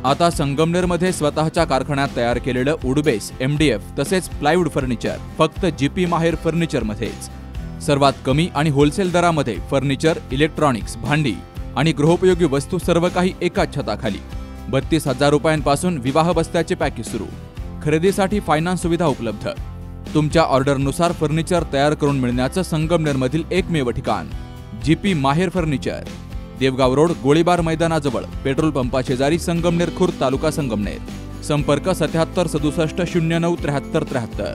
आता संगमनेरमध्ये स्वतःच्या कारखान्यात तयार केलेलं वुडबेस, MDF तसेच प्लायवूड फर्निचर फक्त GP माहेर फर्निचरमध्येच. सर्वात कमी आणि होलसेल दरामध्ये फर्निचर, इलेक्ट्रॉनिक्स, भांडी आणि गृहोपयोगी वस्तू सर्व काही एकाच छताखाली. 32,000 रुपयांपासून विवाह बस्त्याचे पॅकेज सुरू. खरेदीसाठी फायनान्स सुविधा उपलब्ध. तुमच्या ऑर्डरनुसार फर्निचर तयार करून मिळण्याचं संगमनेरमधील एकमेव ठिकाण GP माहेर फर्निचर. देवगाव रोड, गोळीबार मैदानाजवळ, पेट्रोल पंपा शेजारी, संगमनेर खुर्द, तालुका संगमनेर. संपर्क 77 67 09 73 73.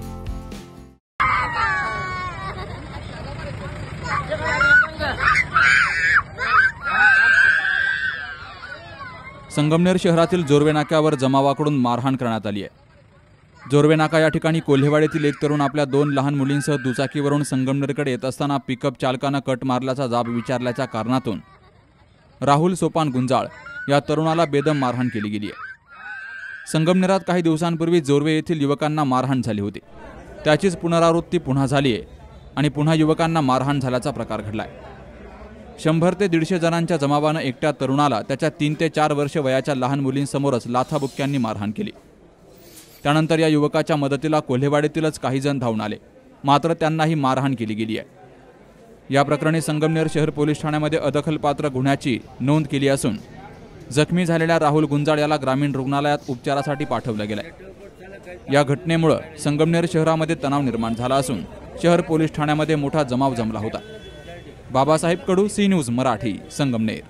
संगमनेर शहरातील जोरवे नाक्यावर जमावाकडून मारहाण करण्यात आली आहे. जोरवे नाका या ठिकाणी कोल्हेवाडीतील एक तरुण आपल्या 2 लहान मुलींसह दुचाकीवरून संगमनेरकडे येत असताना पिकअप चालकानं कट मारल्याचा जाब विचारल्याच्या कारणातून राहुल सोपान गुंजाळ या तरुणाला बेदम मारहाण केली गेली आहे. संगमनेरात काही दिवसांपूर्वी जोरवे येथील युवकांना मारहाण झाली होती. त्याचीच पुनरावृत्ती पुन्हा झाली आहे आणि पुन्हा युवकांना मारहाण झाल्याचा प्रकार घडलाय. 100 ते 150 जणांच्या जमावानं एकट्या तरुणाला त्याच्या 3 ते 4 वर्ष वयाच्या लहान मुलींसमोरच लाथाबुक्क्यांनी मारहाण केली. त्यानंतर या युवकाच्या मदतीला कोल्हेवाडीतीलच काही जण धावून आले, मात्र त्यांनाही मारहाण केली गेली आहे. या प्रकरणी संगमनेर शहर पोलीस ठाण्यामध्ये अदखलपात्र गुन्ह्याची नोंद केली असून जखमी झालेल्या राहुल गुंजाळ याला ग्रामीण रुग्णालयात उपचारासाठी पाठवलं गेलंय. या घटनेमुळे संगमनेर शहरामध्ये तणाव निर्माण झाला असून शहर पोलीस ठाण्यामध्ये मोठा जमाव जमला होता. Babasaheb Kadu, C News Marathi, Sangamner.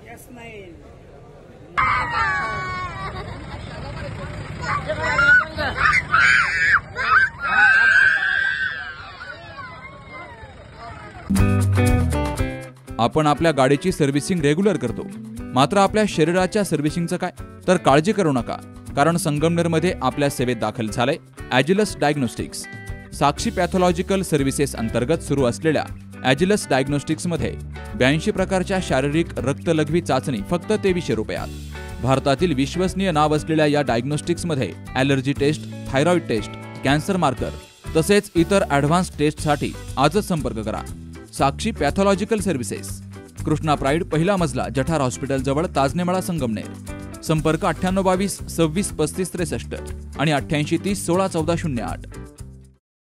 आपण आपल्या गाडीची सर्व्हिसिंग रेग्युलर करतो, मात्र आपल्या शरीराच्या सर्व्हिसिंगचं काय? तर काळजी करू नका, कारण संगमनेरमध्ये आपल्या सेवेत दाखल झालंय Agilus Diagnostics. Sakshi pathological services अंतर्गत सुरू असलेल्या ॲजिलस डायग्नोस्टिक्समध्ये 82 प्रकारच्या शारीरिक रक्तलघवी चाचणी फक्त 2300 रुपयात. भारतातील विश्वसनीय नाव असलेल्या या डायग्नोस्टिक्समध्ये allergy test, thyroid test, cancer marker तसेच इतर ॲडव्हान्स टेस्टसाठी आजच संपर्क करा. Sakshi pathological services, Krishna Pride, पहिला मजला, जठार हॉस्पिटल जवळ, ताजनेमाळा, संगमनेर. संपर्क 98 22 26 35 63 आणि 88 30 16 14 08.